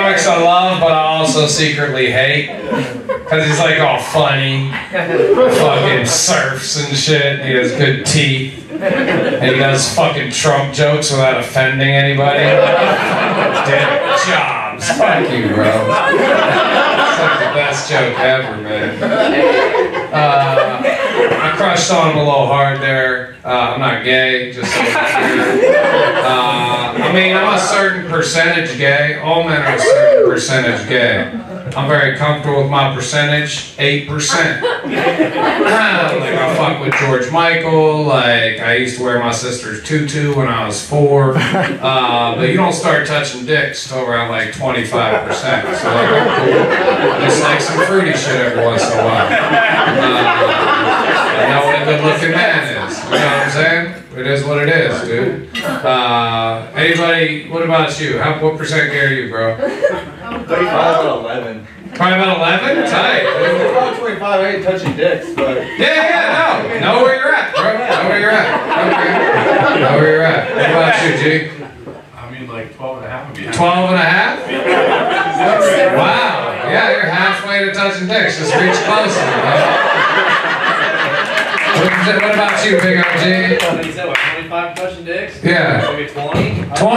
comics I love, but I also secretly hate. Because he's like all funny, fucking surfs and shit. He has good teeth. And he does fucking Trump jokes without offending anybody. Dick Jobs. Fuck you, bro. It's like the best joke ever, man. I crushed on him a little hard there. I'm not gay, just so it's clear. I mean, I'm a certain percentage gay. All men are a certain percentage gay. I'm very comfortable with my percentage, 8%. Like, I fuck with George Michael. Like, I used to wear my sister's tutu when I was 4. But you don't start touching dicks till around like 25%. So like, I'm cool. Just like some fruity shit every once in a while. I know what a good-looking man is. You know what I'm saying? It is what it is, dude. Anybody, what about you? What percent gay are you, bro? 35 about 11. Probably about 11? Tight. About 25, I ain't touching dicks, but... Yeah, no. Know where you're at, bro. Know where you're at. Okay. Know where you're at. What about you, G? I mean, like 12 and a half would be 12 and a half? Wow. Yeah, you're halfway to touching dicks. Just reach closer, bro. What about you, Big OG? You said what, 25 touching dicks? Yeah. Maybe 20? 20? Oh, wow.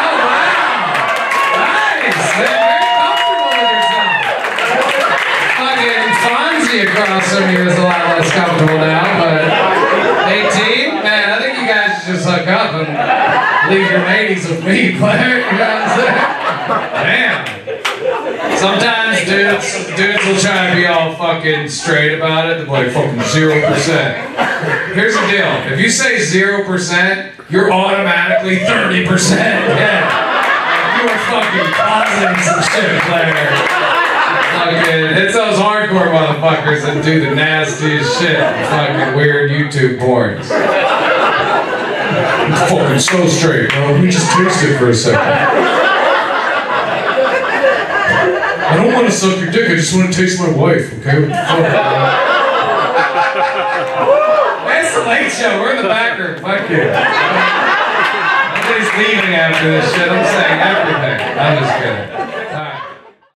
Nice. Very comfortable with yourself. Fucking Fonzie across from you is a lot less comfortable now, but 18? Man, I think you guys should just hook up and leave your ladies with me, player. You know what I'm saying? Damn. Sometimes dudes will try to be all fucking straight about it. They're like fucking 0%. Here's the deal. If you say 0%, you're automatically 30%. Yeah. You are fucking causing some shit, player. Fucking, it's those hardcore motherfuckers that do the nastiest shit. Fucking weird YouTube porns. I'm fucking so straight, bro. Let me just taste it for a second. I don't want to suck your dick, I just want to taste my wife, okay? What the fuck? It's the Late Show, we're in the back room, fuck you. Nobody's leaving after this shit, I'm saying everything. I'm just kidding.